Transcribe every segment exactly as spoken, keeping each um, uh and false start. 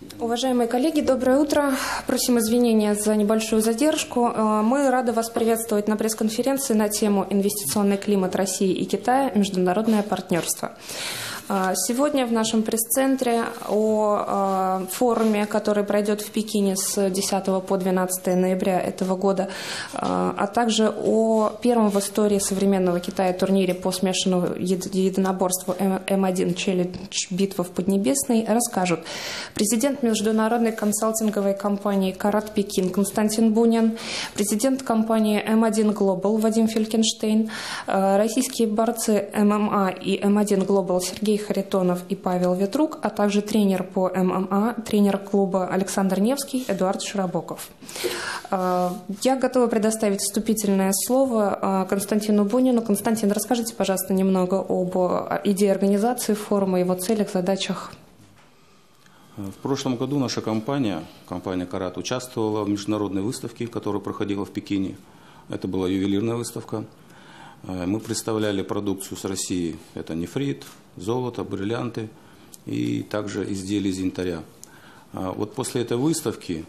Уважаемые коллеги, доброе утро. Просим извинения за небольшую задержку. Мы рады вас приветствовать на пресс-конференции на тему «Инвестиционный климат России и Китая. Международное партнерство». Сегодня в нашем пресс-центре о форуме, который пройдет в Пекине с десятого по двенадцатое ноября этого года, а также о первом в истории современного Китая турнире по смешанному единоборству эм один Челлендж «Битва в Поднебесной» расскажут президент международной консалтинговой компании «Карат Пекин» Константин Бунин, президент компании эм один Global Вадим Фелькенштейн, российские борцы эм эм а и эм один Global Сергей Харитонов и Павел Ветрук, а также тренер по эм эм а, тренер клуба Александр Невский, Эдуард Широбоков. Я готова предоставить вступительное слово Константину Бунину. Константин, расскажите, пожалуйста, немного об идее организации форума, его целях, задачах. В прошлом году наша компания, компания «Карат», участвовала в международной выставке, которая проходила в Пекине. Это была ювелирная выставка. Мы представляли продукцию с России. Это нефрит, золото, бриллианты и также изделия из янтаря. Вот после этой выставки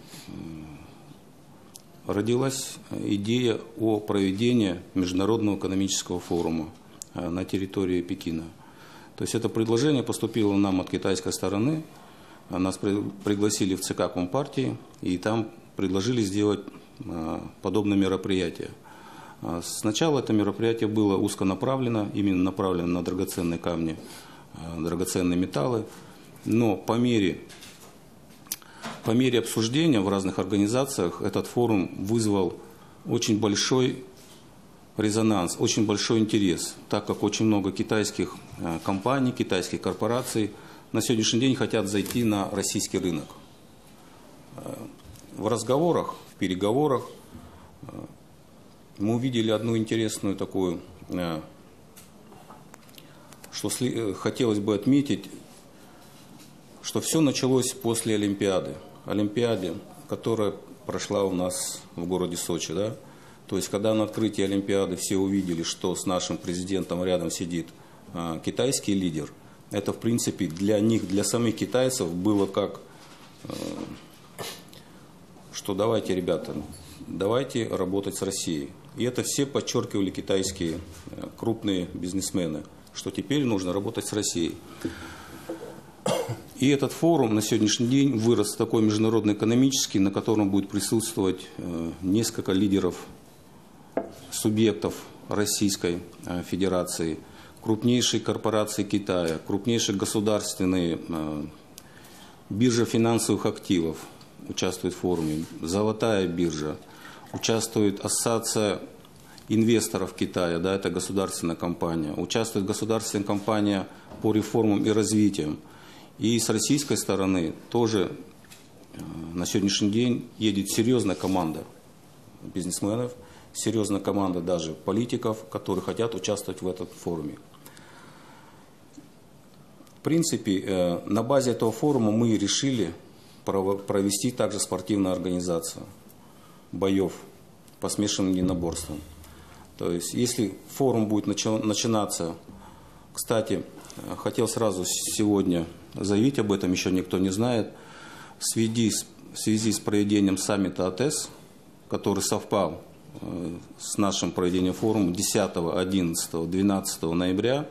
родилась идея о проведении Международного экономического форума на территории Пекина. То есть это предложение поступило нам от китайской стороны. Нас пригласили в ЦК Компартии, и там предложили сделать подобное мероприятие. Сначала это мероприятие было узконаправлено, именно направлено на драгоценные камни, драгоценные металлы, но по мере, по мере обсуждения в разных организациях этот форум вызвал очень большой резонанс, очень большой интерес, так как очень много китайских компаний, китайских корпораций на сегодняшний день хотят зайти на российский рынок. В разговорах, в переговорах мы увидели одну интересную такую, что хотелось бы отметить, что все началось после Олимпиады. Олимпиады, которая прошла у нас в городе Сочи. Да? То есть, когда на открытии Олимпиады все увидели, что с нашим президентом рядом сидит китайский лидер, это, в принципе, для них, для самих китайцев было как, что давайте, ребята, давайте работать с Россией. И это все подчеркивали китайские крупные бизнесмены, что теперь нужно работать с Россией. И этот форум на сегодняшний день вырос такой международный экономический, на котором будет присутствовать несколько лидеров, субъектов Российской Федерации, крупнейшие корпорации Китая, крупнейшие государственные биржа финансовых активов участвует в форуме, Золотая биржа. Участвует Ассоциация инвесторов Китая, да, это государственная компания. Участвует государственная компания по реформам и развитию. И с российской стороны тоже на сегодняшний день едет серьезная команда бизнесменов, серьезная команда даже политиков, которые хотят участвовать в этом форуме. В принципе, на базе этого форума мы решили провести также спортивную организацию боев по смешанным единоборствам. То есть, если форум будет начинаться, кстати, хотел сразу сегодня заявить об этом, еще никто не знает, в связи с, в связи с проведением саммита АТЭС, который совпал с нашим проведением форума десятого, одиннадцатого, двенадцатого ноября,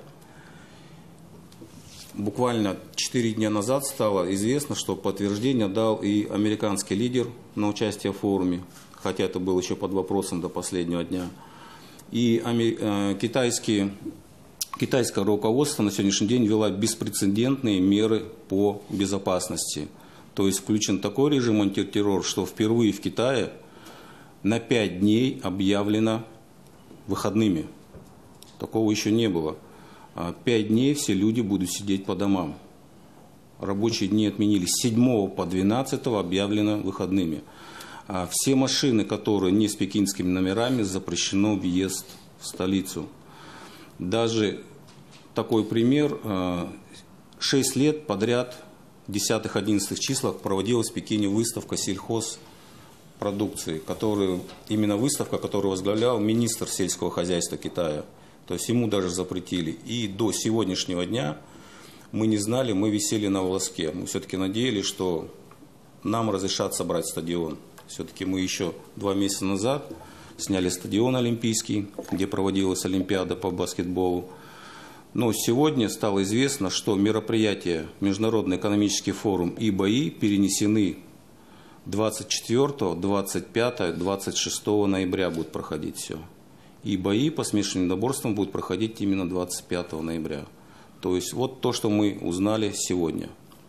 буквально четыре дня назад стало известно, что подтверждение дал и американский лидер на участие в форуме, хотя это было еще под вопросом до последнего дня. И китайские, китайское руководство на сегодняшний день вело беспрецедентные меры по безопасности. То есть включен такой режим антитеррор, что впервые в Китае на пять дней объявлено выходными. Такого еще не было. Пять дней все люди будут сидеть по домам. Рабочие дни отменились. С седьмого по двенадцатое объявлено выходными. Все машины, которые не с пекинскими номерами, запрещено въезд в столицу. Даже такой пример. Шесть лет подряд, в десятых-одиннадцатых числах, проводилась в Пекине выставка сельхозпродукции, которую, именно выставка, которую возглавлял министр сельского хозяйства Китая. То есть ему даже запретили. И до сегодняшнего дня мы не знали, мы висели на волоске. Мы все-таки надеялись, что нам разрешат собрать стадион. Все-таки мы еще два месяца назад сняли стадион олимпийский, где проводилась Олимпиада по баскетболу. Но сегодня стало известно, что мероприятия Международный экономический форум и бои перенесены двадцать четвёртого, двадцать пятого, двадцать шестого ноября будет проходить все. И бои по смешанным единоборствам будут проходить именно двадцать пятого ноября. То есть вот то, что мы узнали сегодня.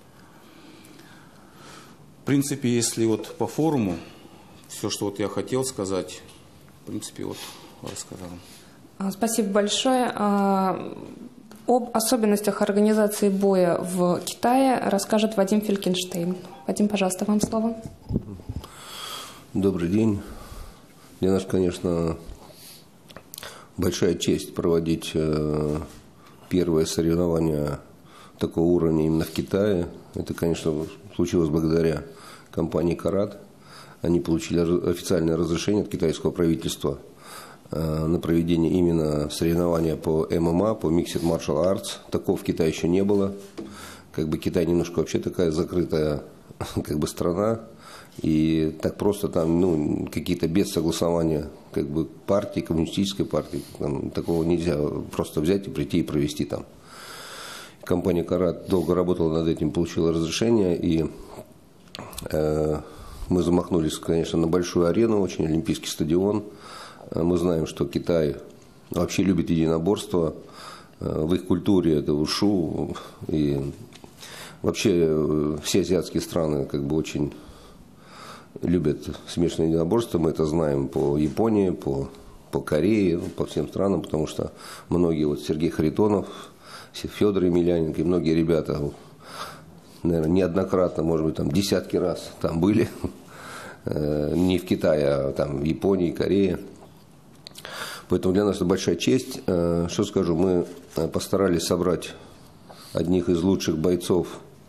В принципе, если вот по форуму, все, что вот я хотел сказать, в принципе, вот рассказал. Спасибо большое. Об особенностях организации боя в Китае расскажет Вадим Фелькенштейн. Вадим, пожалуйста, вам слово. Добрый день. Для нас, конечно, большая честь проводить первое соревнование такого уровня именно в Китае. Это, конечно, случилось благодаря компании «Карат». Они получили официальное разрешение от китайского правительства на проведение именно соревнования по эм эм а, по Mixed Martial Arts. Такого в Китае еще не было. Как бы Китай немножко вообще такая закрытая как бы страна. И так просто там, ну, какие-то без согласования как бы партии, коммунистической партии, там, такого нельзя просто взять и прийти и провести там. Компания «Карат» долго работала над этим, получила разрешение, и э, мы замахнулись, конечно, на большую арену, очень олимпийский стадион. Мы знаем, что Китай вообще любит единоборство, в их культуре это ушу, и вообще все азиатские страны как бы очень любят смешанное единоборство, мы это знаем по Японии, по, по Корее, по всем странам, потому что многие, вот Сергей Харитонов, Федор Емельяненко и многие ребята, наверное, неоднократно, может быть, там десятки раз там были, не в Китае, а там в Японии, Корее. Поэтому для нас это большая честь. Что скажу, мы постарались собрать одних из лучших бойцов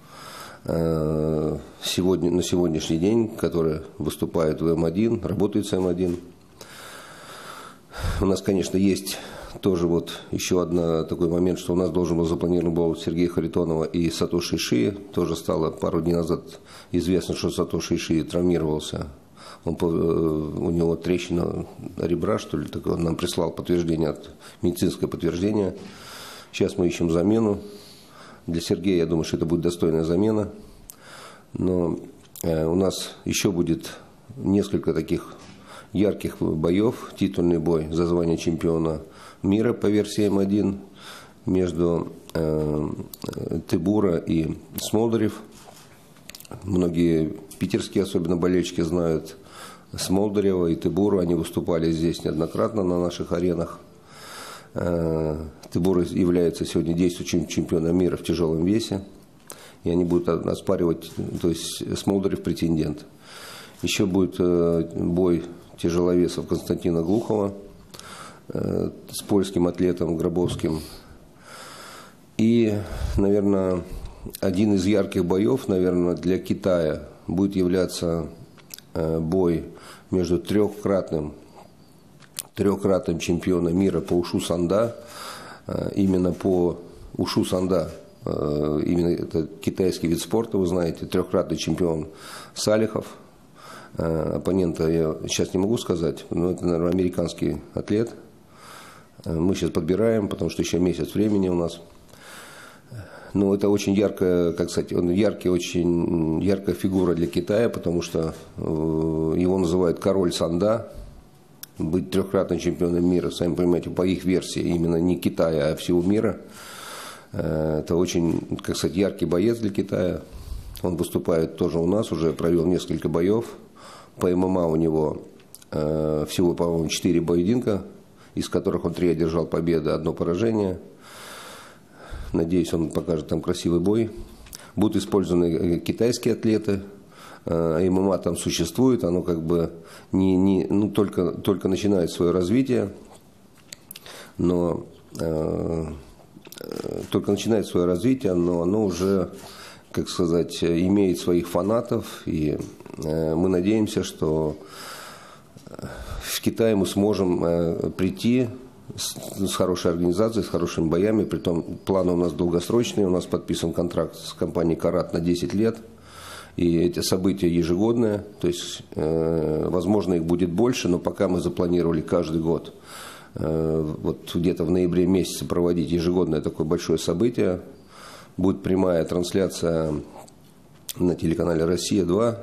сегодня, на сегодняшний день, которые выступают в эм один, работают с эм один. У нас, конечно, есть тоже вот еще один такой момент, что у нас должен был запланирован был Сергея Харитонова и Сатоши Ишии. Тоже стало пару дней назад известно, что Сатоши Ишии травмировался. Он, у него трещина ребра, что ли, такое. Он нам прислал подтверждение, медицинское подтверждение. Сейчас мы ищем замену. Для Сергея, я думаю, что это будет достойная замена. Но э, у нас еще будет несколько таких ярких боев. Титульный бой за звание чемпиона мира по версии эм один между э, Тебура и Смолдарев. Многие питерские, особенно болельщики, знают Смолдарева и Тебуру. Они выступали здесь неоднократно на наших аренах. Тебур является сегодня действующим чемпионом мира в тяжелом весе. И они будут оспаривать, то есть Смолдарев претендент. Еще будет бой тяжеловесов Константина Глухова с польским атлетом Гробовским. И, наверное, один из ярких боев, наверное, для Китая будет являться бой между трехкратным, трехкратным чемпионом мира по ушу санда, именно по ушу санда, именно это китайский вид спорта, вы знаете, трехкратный чемпион Салихов. Оппонента я сейчас не могу сказать, но это, наверное, американский атлет. Мы сейчас подбираем, потому что еще месяц времени у нас. Но это очень яркая, как сказать, он яркий, очень яркая фигура для Китая, потому что его называют король санда. Быть трехкратным чемпионом мира, сами понимаете, по их версии, именно не Китая, а всего мира. Это очень, как сказать, яркий боец для Китая. Он выступает тоже у нас, уже провел несколько боев. По эм эм а у него всего, по-моему, четыре поединка, из которых он три одержал победы, одно поражение. Надеюсь, он покажет там красивый бой. Будут использованы китайские атлеты. эм эм а там существует, оно как бы не, не, ну, только, только начинает свое развитие, но э, только начинает свое развитие, но оно уже, как сказать, имеет своих фанатов, и э, мы надеемся, что в Китае мы сможем э, прийти с, с хорошей организацией, с хорошими боями, притом планы у нас долгосрочные, у нас подписан контракт с компанией «Карат» на десять лет. И эти события ежегодные, то есть, э, возможно, их будет больше, но пока мы запланировали каждый год, э, вот где-то в ноябре месяце проводить ежегодное такое большое событие. Будет прямая трансляция на телеканале «Россия-два».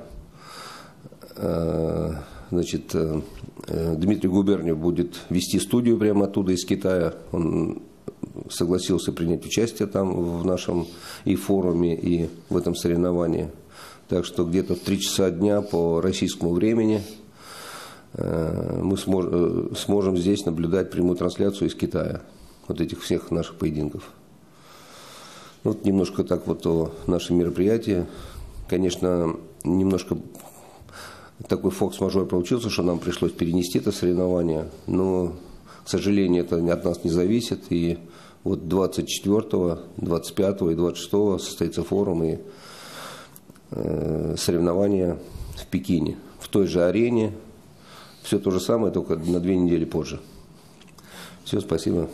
Э, значит, э, Дмитрий Губерниев будет вести студию прямо оттуда, из Китая. Он согласился принять участие там в нашем и форуме, и в этом соревновании. Так что где-то в три часа дня по российскому времени мы сможем здесь наблюдать прямую трансляцию из Китая, вот этих всех наших поединков. Вот немножко так вот о нашем мероприятии. Конечно, немножко такой форс-мажор получился, что нам пришлось перенести это соревнование, но, к сожалению, это от нас не зависит. И вот двадцать четвёртого, двадцать пятого и двадцать шестого состоится форум и соревнования в Пекине, в той же арене. Все то же самое, только на две недели позже. Все, спасибо.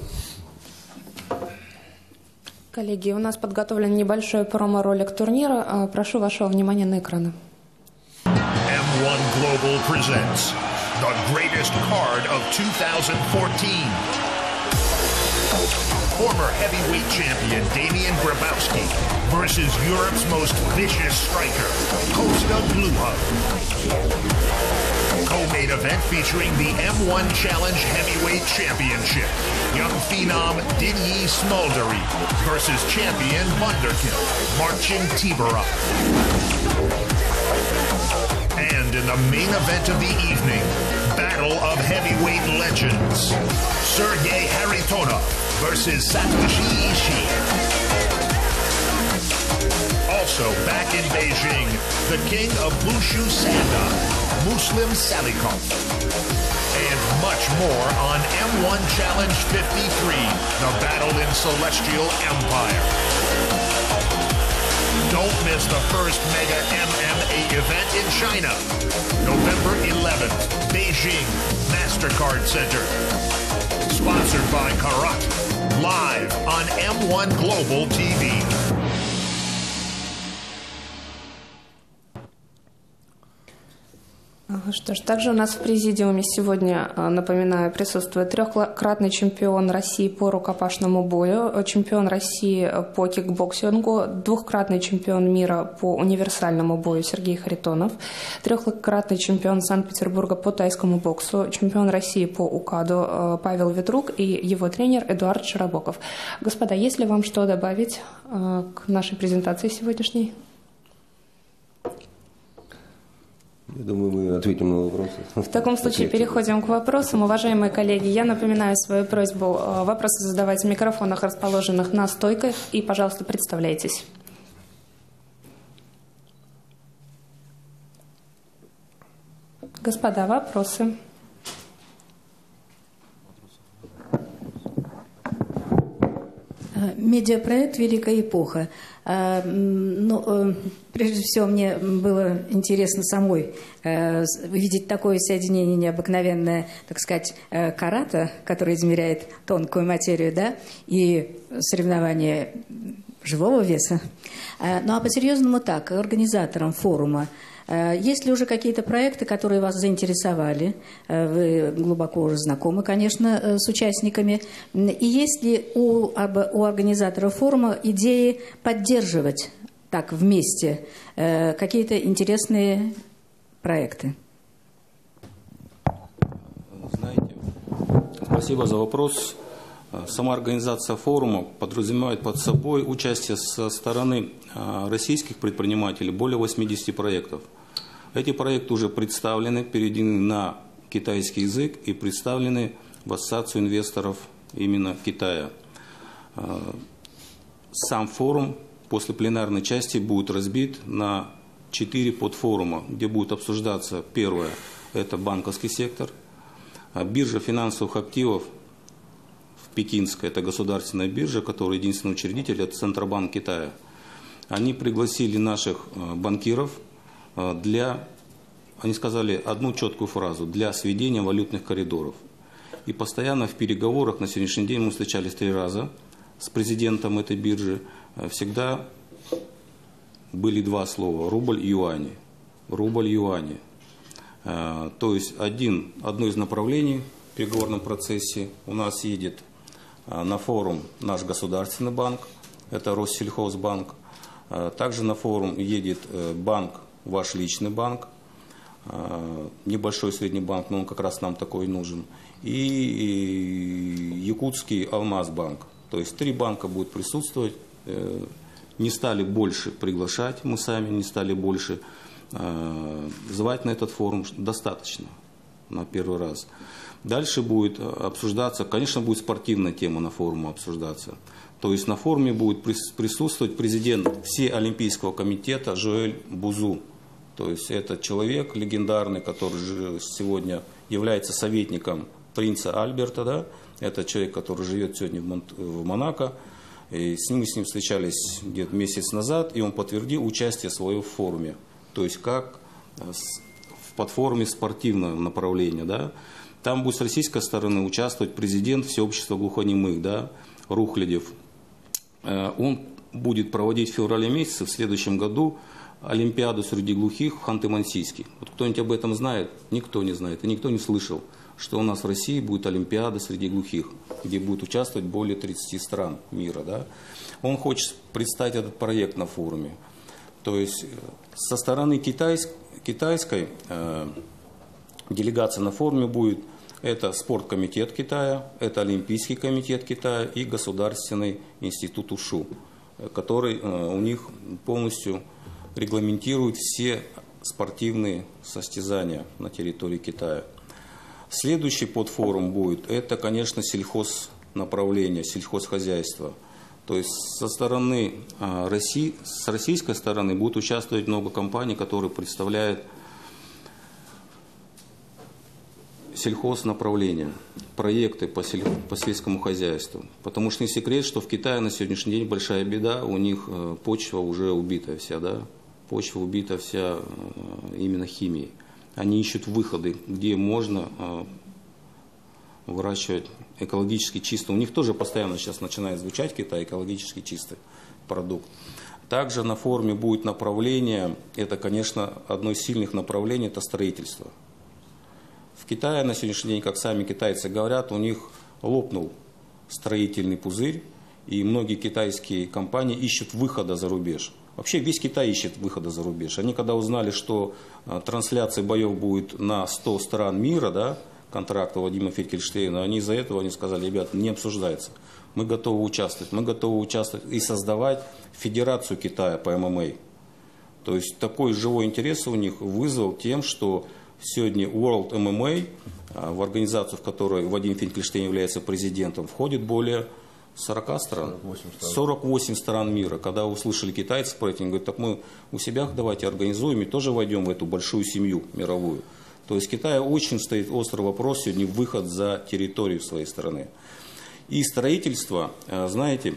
Коллеги, у нас подготовлен небольшой промо-ролик турнира. Прошу вашего внимания на экраны. эм один Global presents the greatest card of two thousand fourteen. Former heavyweight champion Damian Grabowski versus Europe's most vicious striker, Kosta Gluha. Co-main event featuring the M one Challenge Heavyweight Championship. Young phenom Dinyi Smoldary versus champion Wunderkind Marcin Tibura. And in the main event of the evening, Battle of Heavyweight Legends, Sergey Haritonov versus Satoshi Ishii. Also back in Beijing, the king of Wushu Sanda, Muslim Salikov. And much more on M one Challenge fifty-three, the battle in Celestial Empire. Don't miss the first mega M M A event in China. November eleventh, Beijing, MasterCard Center. Sponsored by Karat. Live on эм один Global ти ви. Что ж, также у нас в президиуме сегодня, напоминаю, присутствует трехкратный чемпион России по рукопашному бою, чемпион России по кикбоксингу, двухкратный чемпион мира по универсальному бою Сергей Харитонов, трехкратный чемпион Санкт-Петербурга по тайскому боксу, чемпион России по УКАДу Павел Ветрук и его тренер Эдуард Широбоков. Господа, есть ли вам что добавить к нашей презентации сегодняшней? Я думаю, мы ответим на вопросы. В таком случае переходим к вопросам. Уважаемые коллеги, я напоминаю свою просьбу вопросы задавать в микрофонах, расположенных на стойках, и, пожалуйста, представляйтесь. Господа, вопросы. Медиапроект «Великая эпоха». Ну, прежде всего, мне было интересно самой увидеть такое соединение необыкновенное, так сказать, карата, которое измеряет тонкую материю, да, и соревнования живого веса. Ну, а по-серьезному так, организаторам форума, есть ли уже какие-то проекты, которые вас заинтересовали? Вы глубоко уже знакомы, конечно, с участниками. И есть ли у, у организаторов форума идеи поддерживать так вместе какие-то интересные проекты? Знаете, спасибо за вопрос. Сама организация форума подразумевает под собой участие со стороны российских предпринимателей более восьмидесяти проектов. Эти проекты уже представлены, переведены на китайский язык и представлены в Ассоциацию инвесторов именно Китая. Сам форум после пленарной части будет разбит на четыре подфорума, где будет обсуждаться: первое – это банковский сектор, биржа финансовых активов в Пекинской, это государственная биржа, которая единственный учредитель, это Центробанк Китая. Они пригласили наших банкиров для, они сказали одну четкую фразу: для сведения валютных коридоров. И постоянно в переговорах, на сегодняшний день мы встречались три раза с президентом этой биржи, всегда были два слова – рубль и юани. Рубль и юани. То есть один, одно из направлений в переговорном процессе у нас едет на форум наш государственный банк, это Россельхозбанк. Также на форум едет банк, ваш личный банк, небольшой средний банк, но он как раз нам такой нужен. И якутский Алмазбанк. То есть три банка будут присутствовать. Не стали больше приглашать, мы сами не стали больше звать на этот форум. Достаточно на первый раз. Дальше будет обсуждаться, конечно, будет спортивная тема на форуме обсуждаться. То есть на форуме будет присутствовать президент Всеолимпийского комитета Жоэль Бузу. То есть это человек легендарный, который сегодня является советником принца Альберта. Да? Это человек, который живет сегодня в Монако. И с ним, мы с ним встречались где-то месяц назад, и он подтвердил участие свое в форуме. То есть как в платформе спортивного направления. Да? Там будет с российской стороны участвовать президент Всеобщества глухонемых, да, Рухлядев. Он будет проводить в феврале месяце в следующем году Олимпиаду среди глухих в Ханты-Мансийске. Вот кто-нибудь об этом знает? Никто не знает. И никто не слышал, что у нас в России будет Олимпиада среди глухих, где будет участвовать более тридцати стран мира. Да? Он хочет представить этот проект на форуме. То есть со стороны китайской, китайской э, делегации на форуме будет это спорткомитет Китая, это Олимпийский комитет Китая и Государственный институт УШУ, который э, у них полностью регламентирует все спортивные состязания на территории Китая. Следующий подфорум будет, это, конечно, сельхознаправление, сельхозхозяйство. То есть со стороны России, с российской стороны будут участвовать много компаний, которые представляют сельхознаправление, проекты по, сель... по сельскому хозяйству. Потому что не секрет, что в Китае на сегодняшний день большая беда, у них почва уже убита вся, да? Почва убита вся именно химией. Они ищут выходы, где можно выращивать экологически чисто. У них тоже постоянно сейчас начинает звучать Китай экологически чистый продукт. Также на форуме будет направление, это, конечно, одно из сильных направлений, это строительство. В Китае на сегодняшний день, как сами китайцы говорят, у них лопнул строительный пузырь, и многие китайские компании ищут выхода за рубеж. Вообще весь Китай ищет выхода за рубеж. Они когда узнали, что э, трансляция боев будет на сто стран мира, да, контракта Владимира Финкельштейна, они из-за этого они сказали: ребята, не обсуждается. Мы готовы участвовать. Мы готовы участвовать и создавать Федерацию Китая по эм эм а. То есть такой живой интерес у них вызвал тем, что сегодня World эм эм а, в организацию, в которой Владимир Финкельштейн является президентом, входит более сорока стран, сорок восемь стран мира. Когда услышали китайцы про это, они говорят: так мы у себя давайте организуем и тоже войдем в эту большую семью мировую. То есть Китаю очень стоит острый вопрос сегодня выход за территорию своей страны. И строительство, знаете,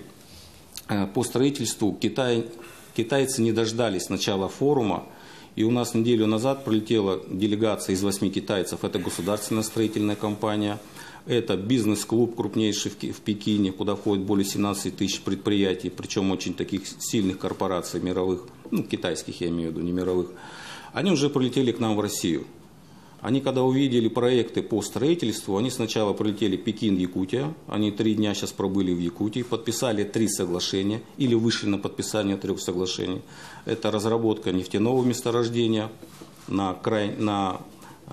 по строительству Китай, китайцы не дождались начала форума. И у нас неделю назад прилетела делегация из восьми китайцев. Это государственная строительная компания. Это бизнес-клуб крупнейший в Пекине, куда входит более семнадцати тысяч предприятий, причем очень таких сильных корпораций мировых, ну, китайских я имею в виду, не мировых. Они уже прилетели к нам в Россию. Они, когда увидели проекты по строительству, они сначала прилетели Пекин, Якутия. Они три дня сейчас пробыли в Якутии, подписали три соглашения или вышли на подписание трех соглашений. Это разработка нефтяного месторождения на, край, на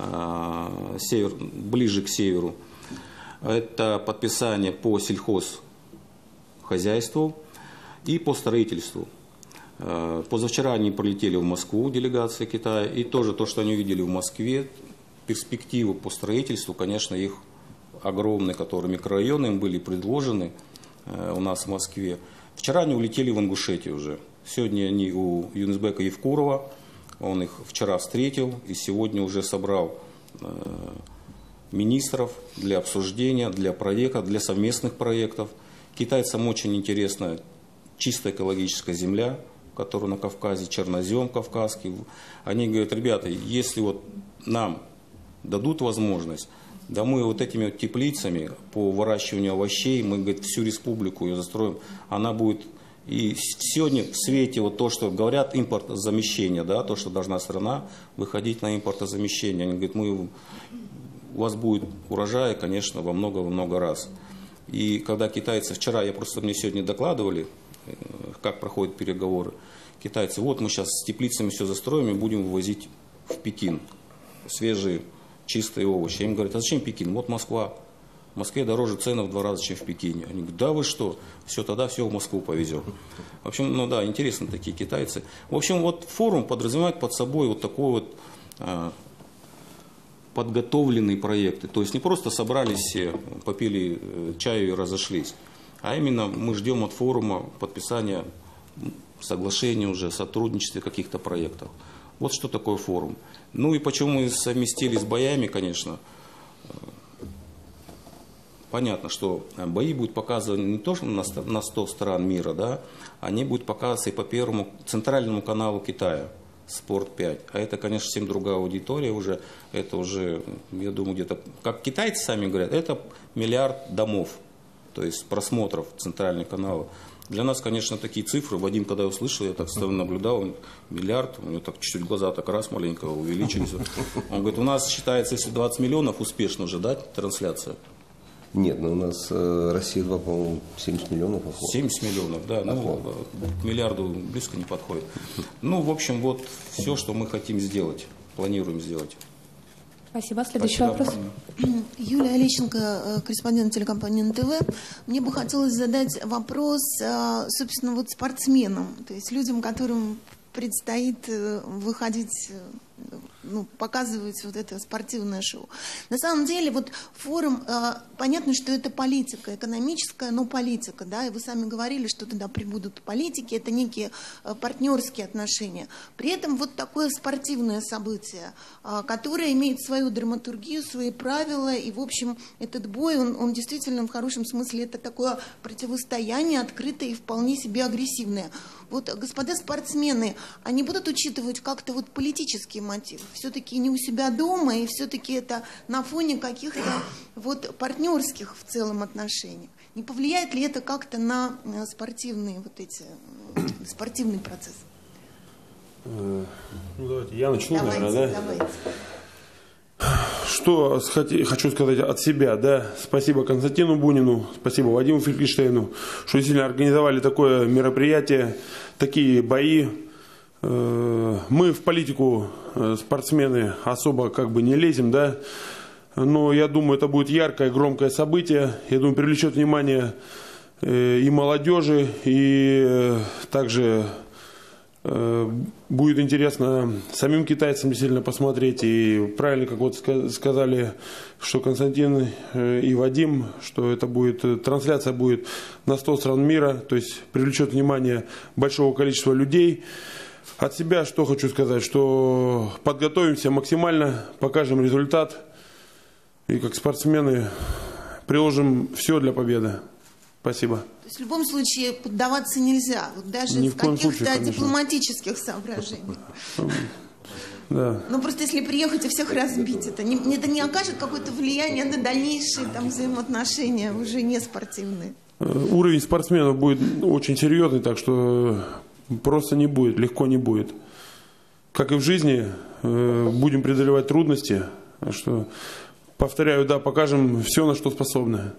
э, север, ближе к северу. Это подписание по сельхозхозяйству и по строительству. Э, позавчера они прилетели в Москву, делегация Китая, и тоже то, что они увидели в Москве, перспективы по строительству, конечно, их огромные, которые микрорайоны им были предложены э, у нас в Москве. Вчера они улетели в Ингушетию уже. Сегодня они у Юнусбека Евкурова, он их вчера встретил и сегодня уже собрал э, министров для обсуждения, для проектов, для совместных проектов. Китайцам очень интересна чистая экологическая земля, которая на Кавказе, чернозем кавказский. Они говорят: ребята, если вот нам дадут возможность, да мы вот этими вот теплицами по выращиванию овощей, мы, говорит, всю республику ее застроим, она будет И сегодня в свете вот то, что говорят импортозамещение, да, то, что должна страна выходить на импортозамещение. Они говорят, мы, у вас будет урожай, конечно, во много-во много раз. И когда китайцы, вчера, я просто мне сегодня докладывали, как проходят переговоры, китайцы, вот мы сейчас с теплицами все застроим и будем вывозить в Пекин свежие чистые овощи. Им говорят, а зачем Пекин? Вот Москва. В Москве дороже цены в два раза, чем в Пекине. Они говорят, да вы что? Все, тогда все в Москву повезем. В общем, ну да, интересно такие китайцы. В общем, вот форум подразумевает под собой вот такой вот а, подготовленные проекты. То есть не просто собрались все, попили чаю и разошлись. А именно мы ждем от форума подписания соглашения уже о сотрудничестве каких-то проектов. Вот что такое форум. Ну и почему мы совместили с боями, конечно. Понятно, что бои будут показываны не то, что на сто стран мира, да, они будут показываться и по первому центральному каналу Китая, Спорт пять. А это, конечно, совсем другая аудитория уже. Это уже, я думаю, где-то, как китайцы сами говорят, это миллиард домов, то есть просмотров центральных каналов. Для нас, конечно, такие цифры. Вадим, когда я услышал, я так стоял, наблюдал, он, миллиард, у него так чуть-чуть глаза так раз маленько увеличились. Он говорит, у нас считается, если двадцать миллионов, успешно уже, да, трансляция? Нет, ну у нас э, Россия два, по-моему, семьдесят миллионов. Охот. семьдесят миллионов, да, ну, к миллиарду близко не подходит. Ну, в общем, вот все, что мы хотим сделать, планируем сделать. Спасибо. Следующий Спасибо. вопрос. Юлия Олещенко, корреспондент телекомпании эн тэ вэ. Мне бы хотелось задать вопрос, собственно, вот спортсменам, то есть людям, которым предстоит выходить, ну, показывать вот это спортивное шоу. На самом деле, вот форум, э, понятно, что это политика, экономическая, но политика, да, и вы сами говорили, что туда прибудут политики, это некие э, партнерские отношения. При этом вот такое спортивное событие, э, которое имеет свою драматургию, свои правила, и, в общем, этот бой, он, он действительно в хорошем смысле, это такое противостояние открытое и вполне себе агрессивное. Вот, господа спортсмены, они будут учитывать как-то вот политические мотивы? Все-таки не у себя дома, и все-таки это на фоне каких-то вот партнерских в целом отношений. Не повлияет ли это как-то на спортивные вот эти, спортивный процесс? Ну, давайте, я начну, давайте, наверное, да? Давайте. Что хочу сказать от себя, да, спасибо Константину Бунину, спасибо Вадиму Фелькенштейну, что действительно организовали такое мероприятие, такие бои. Мы в политику, спортсмены, особо как бы не лезем, да, но я думаю, это будет яркое, громкое событие, я думаю, привлечет внимание и молодежи, и также будет интересно самим китайцам действительно посмотреть. И правильно, как вот сказали, что Константин и Вадим, что это будет, трансляция будет на сто стран мира, то есть привлечет внимание большого количества людей. От себя что хочу сказать, что подготовимся максимально, покажем результат. И как спортсмены приложим все для победы. Спасибо. То есть в любом случае поддаваться нельзя, вот даже Ни в в коем каких-то случае, дипломатических соображениях. Да. Ну просто если приехать и всех разбить, это не, это не окажет какое-то влияние на дальнейшие там взаимоотношения, уже не спортивные. Уровень спортсменов будет очень серьезный, так что просто не будет, легко не будет. Как и в жизни, будем преодолевать трудности. Так что, повторяю, да, покажем все, на что способны.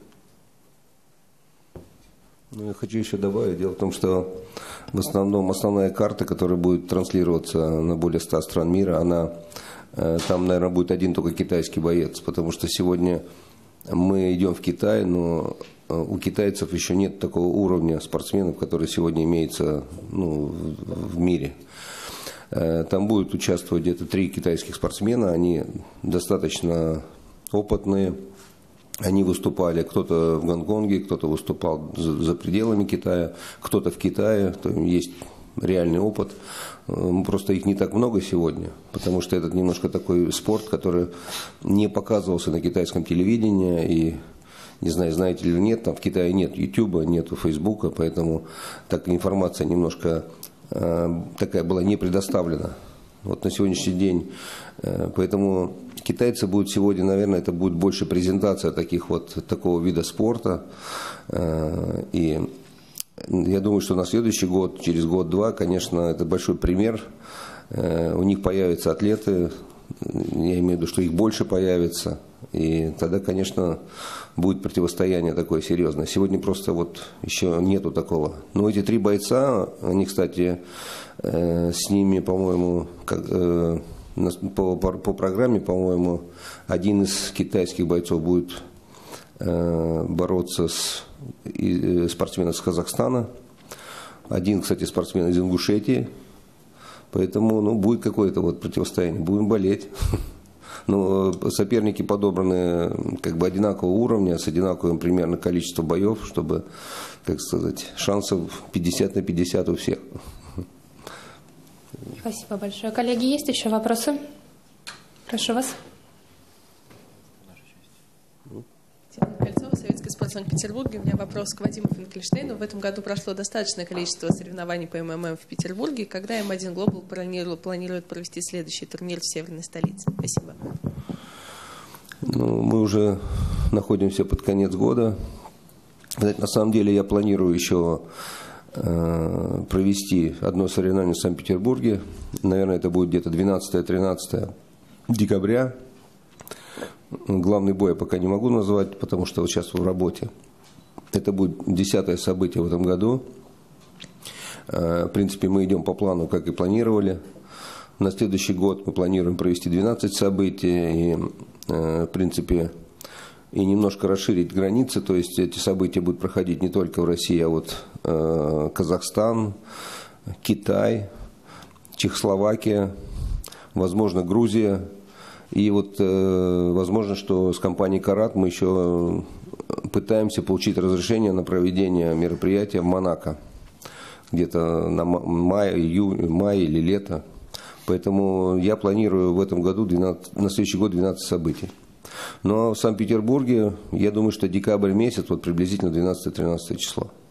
Ну, я хочу еще добавить. Дело в том, что в основном основная карта, которая будет транслироваться на более ста стран мира, она, там, наверное, будет один только китайский боец. Потому что сегодня мы идем в Китай, но у китайцев еще нет такого уровня спортсменов, который сегодня имеется, ну, в мире. Там будут участвовать где-то три китайских спортсмена, они достаточно опытные. Они выступали, кто-то в Гонконге, кто-то выступал за, за пределами Китая, кто-то в Китае, то есть реальный опыт. Просто их не так много сегодня, потому что это немножко такой спорт, который не показывался на китайском телевидении. И не знаю, знаете ли нет, там в Китае нет Ютуба, нет Фейсбука, поэтому так информация немножко э, такая была не предоставлена. Вот на сегодняшний день, э, поэтому китайцы будут сегодня, наверное, это будет больше презентация таких вот, такого вида спорта. Э, и я думаю, что на следующий год, через год-два, конечно, это большой пример. У них появятся атлеты, я имею в виду, что их больше появится. И тогда, конечно, будет противостояние такое серьезное. Сегодня просто вот еще нету такого. Но эти три бойца, они, кстати, с ними, по-моему, по, по, по программе, по-моему, один из китайских бойцов будет бороться с спортсменом из Казахстана. Один, кстати, спортсмен из Ингушетии. Поэтому, ну, будет какое-то вот противостояние. Будем болеть. Но соперники подобраны как бы одинакового уровня, с одинаковым примерно количеством боев, чтобы, как сказать, шансов пятьдесят на пятьдесят у всех. Спасибо большое. Коллеги, есть еще вопросы? Прошу вас. Кольцова, Советский спорт Санкт-Петербурге. У меня вопрос к Вадиму Финкельштейну. В этом году прошло достаточное количество соревнований по эм эм эм в Петербурге. Когда эм один Global планирует, планирует провести следующий турнир в северной столице? Спасибо. Ну, мы уже находимся под конец года. На самом деле я планирую еще э, провести одно соревнование в Санкт-Петербурге. Наверное, это будет где-то двенадцатое-тринадцатое декабря. Главный бой я пока не могу назвать, потому что вот сейчас в работе. Это будет десятое событие в этом году. В принципе, мы идем по плану, как и планировали. На следующий год мы планируем провести двенадцать событий. И, в принципе, и немножко расширить границы. То есть эти события будут проходить не только в России, а вот Казахстан, Китай, Чехословакия, возможно, Грузия. И вот э, возможно, что с компанией «Карат» мы еще пытаемся получить разрешение на проведение мероприятия в Монако. Где-то на май, июль, май или лето. Поэтому я планирую в этом году, двенадцать, на следующий год двенадцать событий. Но в Санкт-Петербурге, я думаю, что декабрь месяц, вот приблизительно двенадцатое-тринадцатое число.